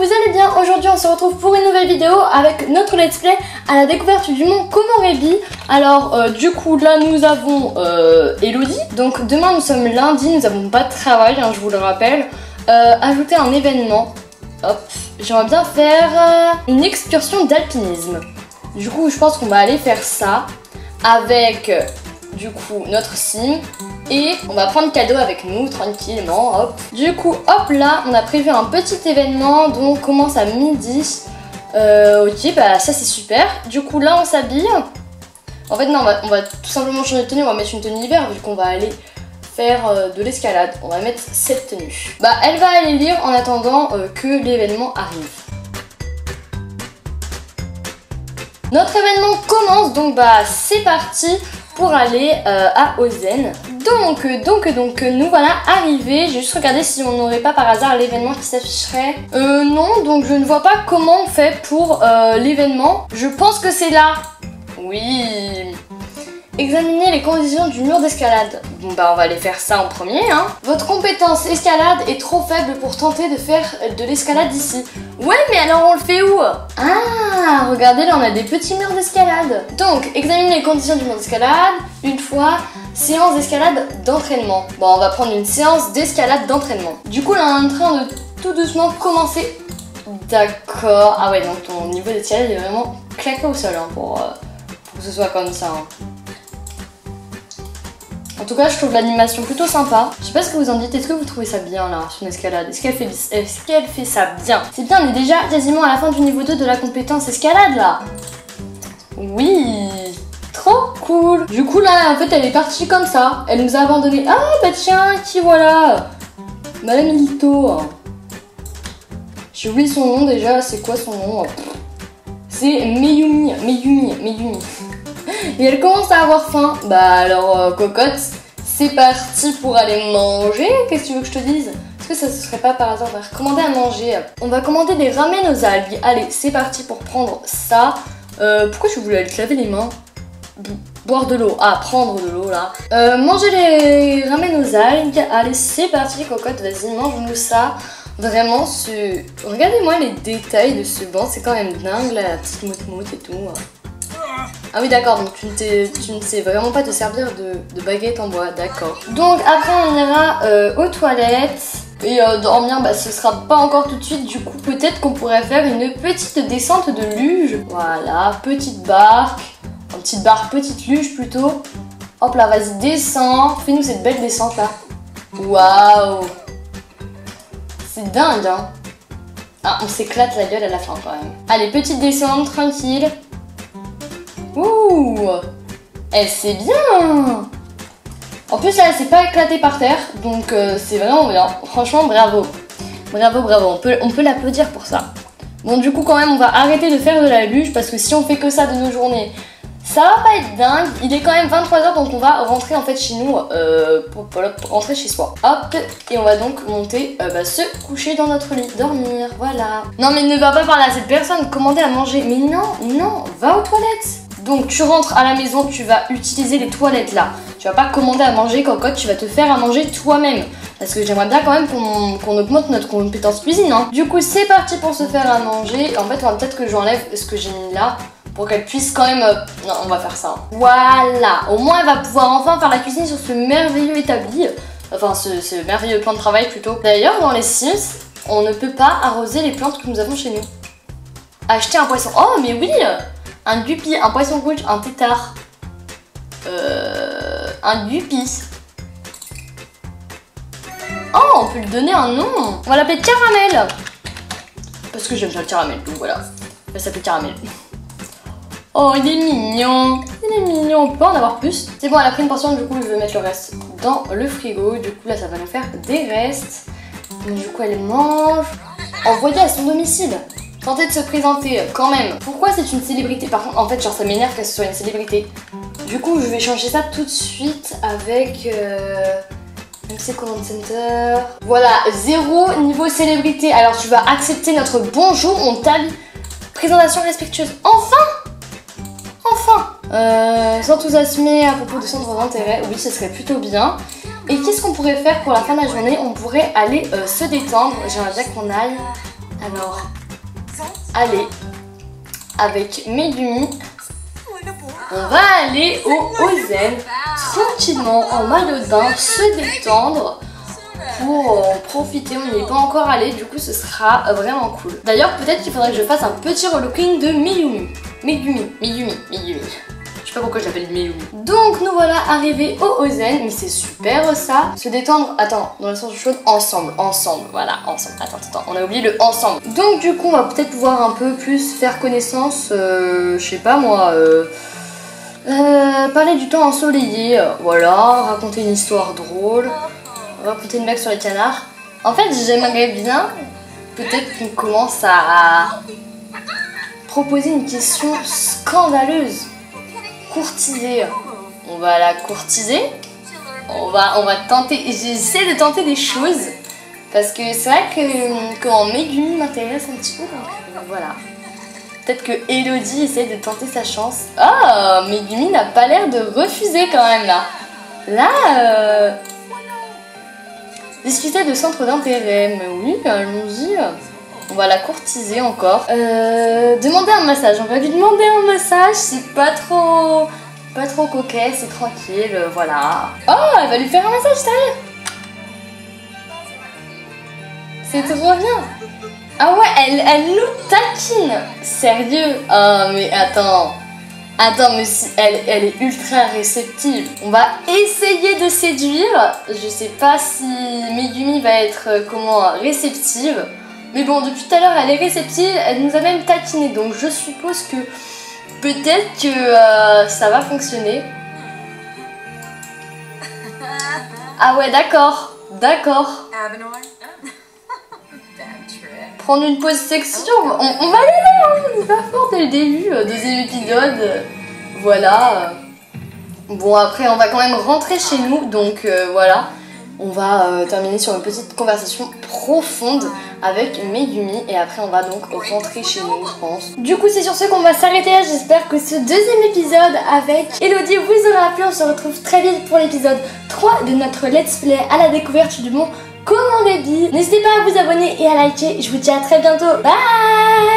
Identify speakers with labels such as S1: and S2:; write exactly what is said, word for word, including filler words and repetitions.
S1: vous allez bien. Aujourd'hui on se retrouve pour une nouvelle vidéo avec notre let's play à la découverte du mont Komorebi. Alors euh, du coup là nous avons euh, Elodie. Donc demain nous sommes lundi, nous n'avons pas de travail, hein, je vous le rappelle. euh, Ajouter un événement. Hop, j'aimerais bien faire euh, une excursion d'alpinisme. Du coup je pense qu'on va aller faire ça avec euh, du coup notre sim. Et on va prendre cadeau avec nous tranquillement, hop. Du coup, hop là, on a prévu un petit événement, donc on commence à midi. Euh, ok, bah ça c'est super. Du coup là on s'habille. En fait non, on va, on va tout simplement changer de tenue, on va mettre une tenue hiver vu qu'on va aller faire euh, de l'escalade. On va mettre cette tenue. Bah elle va aller lire en attendant euh, que l'événement arrive. Notre événement commence, donc bah c'est parti pour aller euh, à Ozen. Donc, donc, donc, nous voilà arrivés. J'ai juste regardé si on n'aurait pas par hasard l'événement qui s'afficherait. Euh, non, donc je ne vois pas comment on fait pour euh, l'événement. Je pense que c'est là. Oui. Examiner les conditions du mur d'escalade. Bon bah on va aller faire ça en premier hein. Votre compétence escalade est trop faible pour tenter de faire de l'escalade ici. Ouais mais alors on le fait où? Ah regardez là on a des petits murs d'escalade. Donc examiner les conditions du mur d'escalade. Une fois, séance d'escalade d'entraînement. Bon on va prendre une séance d'escalade d'entraînement. Du coup là on est en train de tout doucement commencer. D'accord. Ah ouais donc ton niveau d'escalade est vraiment claqué au sol hein, pour, euh, pour que ce soit comme ça hein. En tout cas, je trouve l'animation plutôt sympa. Je sais pas ce que vous en dites. Est-ce que vous trouvez ça bien là, son escalade? Est-ce qu'elle fait, est-ce qu'elle fait ça bien? C'est bien, on est déjà quasiment à la fin du niveau deux de la compétence escalade là. Oui, trop cool. Du coup là, en fait, elle est partie comme ça. Elle nous a abandonné. Ah bah tiens, qui voilà? Madame Lito. J'ai oublié son nom déjà. C'est quoi son nom? C'est Meyumi. Meyumi. Meyumi. Et elle commence à avoir faim. Bah alors euh, cocotte, c'est parti pour aller manger. Qu'est-ce que tu veux que je te dise? Est-ce que ça se serait pas par hasard on va recommander à manger? On va commander des ramen aux algues. Allez, c'est parti pour prendre ça. Euh, pourquoi je voulais aller te laver les mains? Boire de l'eau. Ah, prendre de l'eau là. Euh, manger les ramen aux algues. Allez, c'est parti cocotte, vas-y, mange-nous ça. Vraiment, ce... regardez-moi les détails de ce banc, c'est quand même dingue là, la petite moute-moute et tout. Ah oui d'accord, donc tu ne, tu ne sais vraiment pas te servir de, de baguette en bois, d'accord. Donc après on ira euh, aux toilettes et euh, dormir, bah ce sera pas encore tout de suite, du coup peut-être qu'on pourrait faire une petite descente de luge. Voilà, petite barque, une petite barque, petite luge plutôt. Hop là, vas-y descends, fais-nous cette belle descente là. Waouh, c'est dingue hein. Ah on s'éclate la gueule à la fin quand même. Allez, petite descente, tranquille. Ouh, elle c'est bien. En plus là elle s'est pas éclatée par terre. Donc euh, c'est vraiment bien. Franchement bravo. Bravo bravo, on peut, on peut l'applaudir pour ça. Bon du coup quand même on va arrêter de faire de la luge. Parce que si on fait que ça de nos journées, ça va pas être dingue. Il est quand même vingt-trois heures donc on va rentrer en fait chez nous euh, pour, pour, pour rentrer chez soi. Hop, et on va donc monter, euh, bah, se coucher dans notre lit, dormir, voilà. Non mais ne va pas parler à cette personne, commander à manger. Mais non, non, va aux toilettes. Donc tu rentres à la maison, tu vas utiliser les toilettes là. Tu vas pas commander à manger cocotte, tu vas te faire à manger toi-même. Parce que j'aimerais bien quand même qu'on qu'on augmente notre compétence cuisine hein. Du coup c'est parti pour se faire à manger. En fait on va peut-être que j'enlève ce que j'ai mis là pour qu'elle puisse quand même... Euh... Non on va faire ça. Voilà, au moins elle va pouvoir enfin faire la cuisine sur ce merveilleux établi. Enfin ce, ce merveilleux plan de travail plutôt. D'ailleurs dans les Sims, on ne peut pas arroser les plantes que nous avons chez nous. Acheter un poisson. Oh mais oui, un guppy, un poisson rouge, un tétard. Euh, un guppy. Oh, on peut lui donner un nom. On va l'appeler Caramel. Parce que j'aime bien le caramel, donc voilà. Elle s'appelle Caramel. Oh, il est mignon. Il est mignon, on peut pas en avoir plus. C'est bon, elle a pris une portion, du coup je vais mettre le reste dans le frigo. Du coup là ça va nous faire des restes. Donc du coup elle mange. Envoyée à son domicile. Tenter de se présenter quand même. Pourquoi c'est une célébrité? Par contre, en fait, genre ça m'énerve que ce soit une célébrité. Du coup, je vais changer ça tout de suite avec euh, M C Command Center. Voilà, zéro niveau célébrité. Alors tu vas accepter notre bonjour, on taille. Présentation respectueuse. Enfin, enfin. Euh, S'enthousiasmer à propos de centres d'intérêt. Oui, ce serait plutôt bien. Et qu'est-ce qu'on pourrait faire pour la fin de la journée? On pourrait aller euh, se détendre. J'aimerais bien qu'on aille Alors, allez, avec Megumi, on va aller au Ozen, tranquillement, en maillot de bain, se détendre pour en profiter. On n'y est pas encore allé, du coup ce sera vraiment cool. D'ailleurs, peut-être qu'il faudrait que je fasse un petit relooking de Megumi. Megumi, Megumi, Megumi. Je sais pas pourquoi je l'appelle Megumi. Donc nous voilà arrivés au Ozen, mais c'est super ça. Se détendre, attends, dans le sens du chaud, ensemble, ensemble, voilà, ensemble. Attends, attends, on a oublié le ensemble. Donc du coup, on va peut-être pouvoir un peu plus faire connaissance, euh, je sais pas moi, euh, euh, parler du temps ensoleillé, euh, voilà, raconter une histoire drôle, raconter une blague sur les canards. En fait, j'aimerais bien, peut-être qu'on commence à proposer une question scandaleuse. Courtiser. On va la courtiser. On va, on va tenter. J'essaie de tenter des choses. Parce que c'est vrai que quand Megumi m'intéresse un petit peu. Donc voilà. Peut-être que Elodie essaie de tenter sa chance. Ah, oh, Megumi n'a pas l'air de refuser quand même là. Là, euh... discuter de centre d'intérêt. Mais oui, allons-y. On va la courtiser encore. Euh, demander un massage. On va lui demander un massage. C'est pas trop, pas trop coquet. C'est tranquille. Euh, voilà. Oh, elle va lui faire un massage, sérieux. C'est trop bien. Ah ouais, elle, elle nous taquine. Sérieux. Ah mais attends. Attends, mais si elle, elle est ultra réceptive. On va essayer de séduire. Je sais pas si Megumi va être euh, comment réceptive. Mais bon, depuis tout à l'heure, elle est réceptive, elle nous a même taquiné, donc je suppose que peut-être que euh, ça va fonctionner. Ah ouais, d'accord, d'accord. Prendre une pause sexy, on, on, on va aller là, hein, on est pas fort dès le début, euh, deuxième épisode, euh, voilà. Bon, après, on va quand même rentrer chez nous, donc euh, voilà. On va euh, terminer sur une petite conversation profonde avec Megumi et après on va donc rentrer chez nous, je pense. Du coup, c'est sur ce qu'on va s'arrêter là. J'espère que ce deuxième épisode avec Elodie vous aura plu. On se retrouve très vite pour l'épisode trois de notre let's play à la découverte du monde Comment Baby. N'hésitez pas à vous abonner et à liker. Je vous dis à très bientôt. Bye.